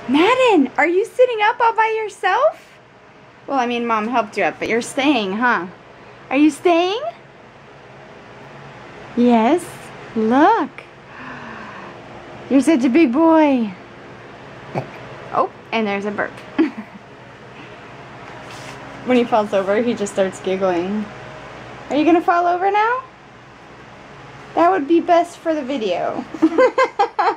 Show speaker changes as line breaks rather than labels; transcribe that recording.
Madden, are you sitting up all by yourself? Well, I mean, Mom helped you up, but you're staying, huh? Are you staying? Yes. Look. You're such a big boy. Oh, and there's a burp. When he falls over, he just starts giggling. Are you gonna fall over now? That would be best for the video.